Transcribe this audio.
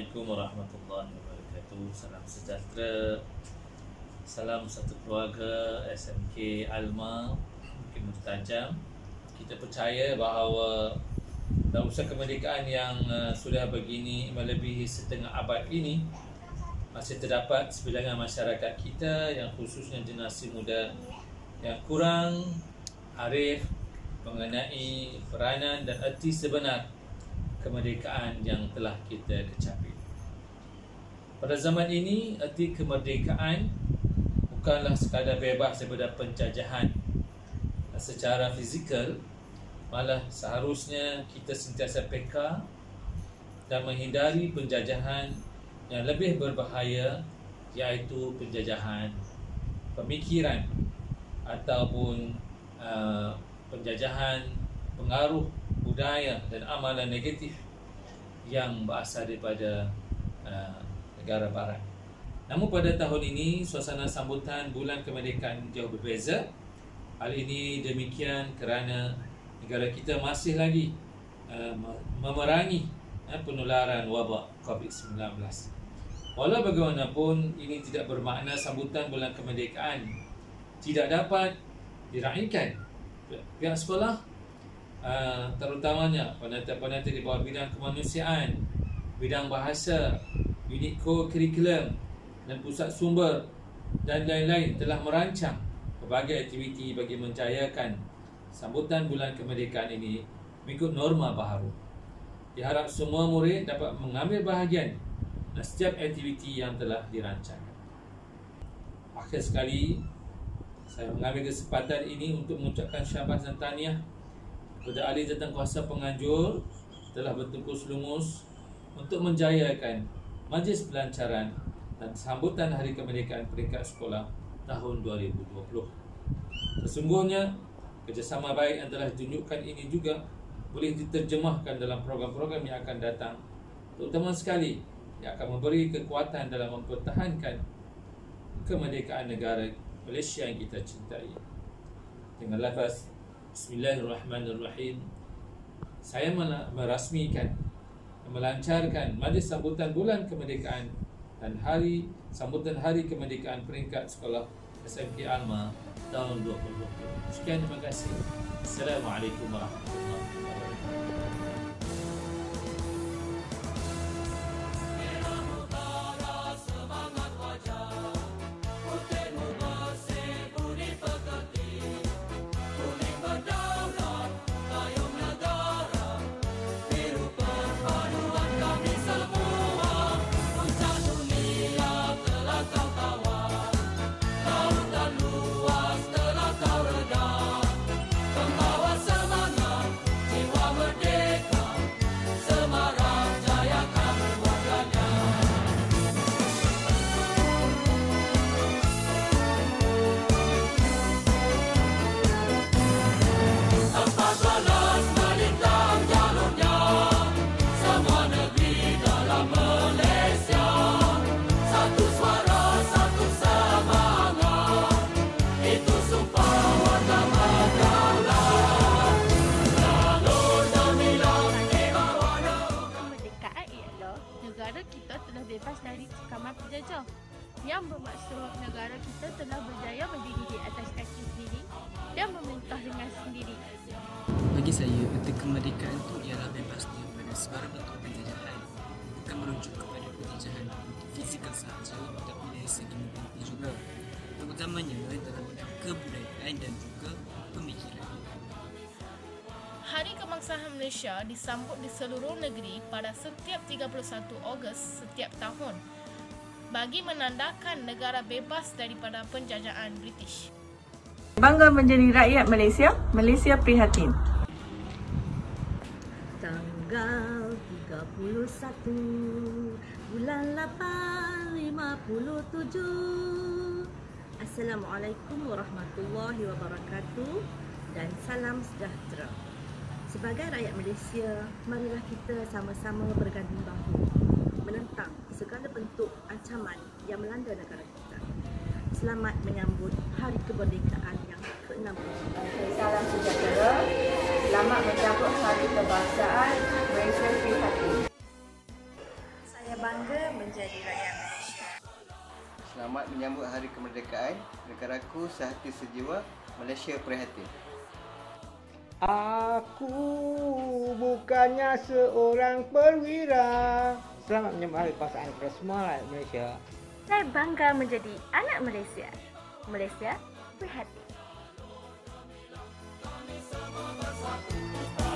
Assalamualaikum warahmatullahi wabarakatuh. Salam sejahtera, salam satu keluarga SMK Alma Bukit Mustajam. Kita percaya bahawa dalam usaha kemerdekaan yang sudah begini melebihi setengah abad ini, masih terdapat sebilangan masyarakat kita yang khususnya generasi muda yang kurang arif mengenai peranan dan erti sebenar kemerdekaan yang telah kita kecapi. Pada zaman ini, erti kemerdekaan bukanlah sekadar bebas daripada penjajahan secara fizikal, malah seharusnya kita sentiasa peka dan menghindari penjajahan yang lebih berbahaya, iaitu penjajahan pemikiran ataupun penjajahan pengaruh budaya dan amalan negatif yang berasal daripada negara barat. Namun pada tahun ini, suasana sambutan bulan kemerdekaan jauh berbeza. Hal ini demikian kerana negara kita masih lagi memerangi penularan wabak COVID-19. Walau bagaimanapun, ini tidak bermakna sambutan bulan kemerdekaan tidak dapat diraihkan. Pihak sekolah, terutamanya penata-penata di bawah bidang kemanusiaan, bidang bahasa, unit co-curriculum dan pusat sumber dan lain-lain telah merancang berbagai aktiviti bagi menjayakan sambutan bulan kemerdekaan ini mengikut norma baharu. Diharap semua murid dapat mengambil bahagian dalam setiap aktiviti yang telah dirancang. Akhir sekali, saya mengambil kesempatan ini untuk mengucapkan syabas dan tahniah kepada ahli jawatankuasa penganjur telah bertempus lumus untuk menjayakan majlis pelancaran dan sambutan Hari Kemerdekaan peringkat sekolah tahun 2020. Sesungguhnya, kerjasama baik yang telah ditunjukkan ini juga boleh diterjemahkan dalam program-program yang akan datang, terutama sekali yang akan memberi kekuatan dalam mempertahankan kemerdekaan negara Malaysia yang kita cintai. Dengan lafaz Bismillahirrahmanirrahim, saya merasmikan, melancarkan majlis sambutan bulan kemerdekaan dan sambutan Hari Kemerdekaan peringkat sekolah SMK Alma tahun 2020. Sekian, terima kasih. Assalamualaikum warahmatullahi wabarakatuh. Negara kita telah bebas dari cekaman penjajah, yang bermaksud negara kita telah berjaya berdiri di atas kaki sendiri dan memerintah dengan sendiri. Bagi saya, erti kemerdekaan itu ialah bebas daripada segala bentuk penjajahan, bukan merujuk kepada penjajahan fizikal sahaja, tetapi dari segi mentaliti juga, terutamanya dalam bidang kebudayaan dan juga pemikiran. Hari Kebangsaan Malaysia disambut di seluruh negeri pada setiap 31 Ogos setiap tahun bagi menandakan negara bebas daripada penjajahan British. Bangga menjadi rakyat Malaysia, Malaysia prihatin. Tanggal 31 bulan 8 57. Assalamualaikum warahmatullahi wabarakatuh dan salam sejahtera. Sebagai rakyat Malaysia, marilah kita sama-sama berganding bahu menentang segala bentuk ancaman yang melanda negara kita. Selamat menyambut Hari Kemerdekaan yang ke-60. Salam sejahtera. Selamat menyambut Hari Kebangsaan Malaysia Prihatin. Saya bangga menjadi rakyat Malaysia. Selamat menyambut Hari Kemerdekaan. Negaraku sehati sejiwa, Malaysia prihatin. Aku bukannya seorang perwira. Selamat menyambut Hari Kebangsaan kepada semua rakyat Malaysia. Saya bangga menjadi anak Malaysia. Malaysia prihatin.